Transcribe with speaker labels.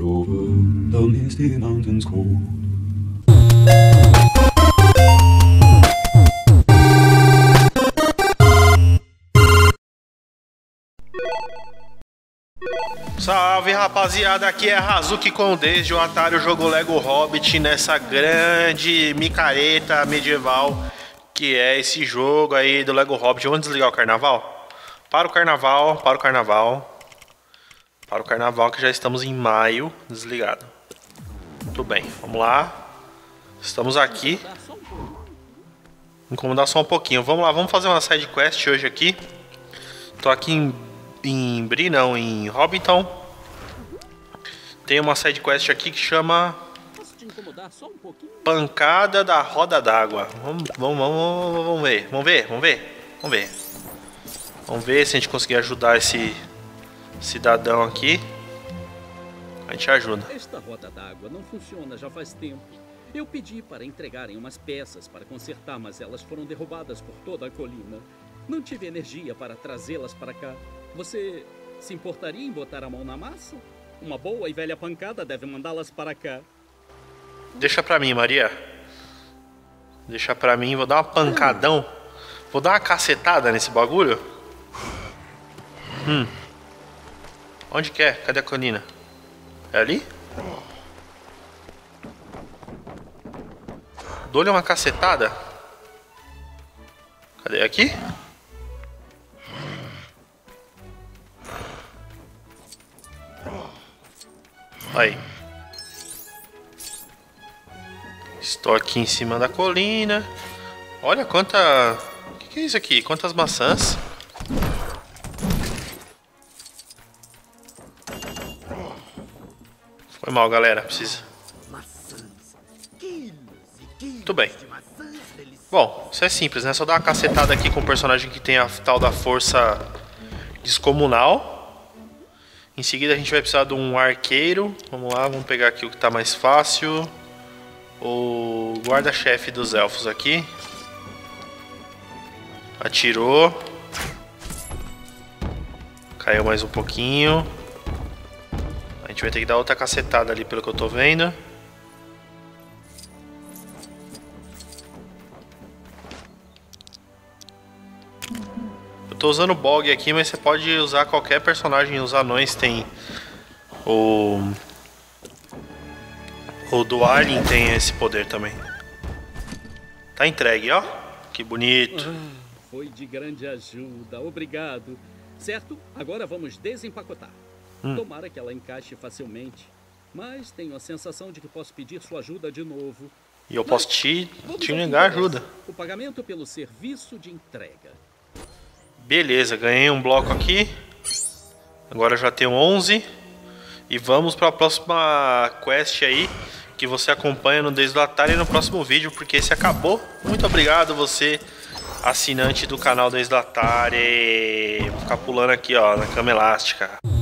Speaker 1: over the misty mountains cold.
Speaker 2: Salve rapaziada, aqui é Hazuki com desde o Atari jogo Lego Hobbit nessa grande micareta medieval que é esse jogo aí do Lego Hobbit. Vamos desligar o carnaval? Para o carnaval, para o carnaval. Para o carnaval que já estamos em maio, desligado. Muito bem, vamos lá. Estamos aqui. Incomodar só um pouquinho. Vamos lá, vamos fazer uma side quest hoje aqui. Tô aqui em Bree, não, em Hobbiton. Tem uma side quest aqui que chama Pancada da Roda d'Água. Vamos ver. Vamos ver se a gente conseguir ajudar esse cidadão aqui. A gente ajuda.
Speaker 3: Esta roda d'água não funciona já faz tempo. Eu pedi para entregarem umas peças para consertar, mas elas foram derrubadas por toda a colina. Não tive energia para trazê-las para cá. Você se importaria em botar a mão na massa? Uma boa e velha pancada deve mandá-las para cá.
Speaker 2: Deixa pra mim, Maria. Deixa pra mim, vou dar uma pancadão. Vou dar uma cacetada nesse bagulho. Onde que é? Cadê a colina? É ali? Dou-lhe uma cacetada. Cadê? Aqui? Aí. Estou aqui em cima da colina. Olha quanta... O que é isso aqui? Quantas maçãs? Foi mal, galera. Precisa. Muito bem. Bom, isso é simples, né? Só dar uma cacetada aqui com o personagem que tem a tal da força descomunal. Em seguida a gente vai precisar de um arqueiro. Vamos lá, vamos pegar aqui o que está mais fácil. O guarda-chefe dos elfos aqui. Atirou. Caiu mais um pouquinho. A gente vai ter que dar outra cacetada ali pelo que eu tô vendo. Eu tô usando o Bog aqui, mas você pode usar qualquer personagem. Os anões tem o do Alien tem esse poder também. Tá entregue, ó. Que bonito.
Speaker 3: Foi de grande ajuda, obrigado. Certo, agora vamos desempacotar. Tomara que ela encaixe facilmente. Mas tenho a sensação de que posso pedir sua ajuda de novo.
Speaker 2: E eu posso te negar ajuda.
Speaker 3: O pagamento pelo serviço de entrega.
Speaker 2: Beleza, ganhei um bloco aqui. Agora já tenho 11. E vamos para a próxima quest aí, que você acompanha no Desde o Atari no próximo vídeo, porque esse acabou. Muito obrigado você, assinante do canal Desde o Atari. Vou ficar pulando aqui, ó, na cama elástica.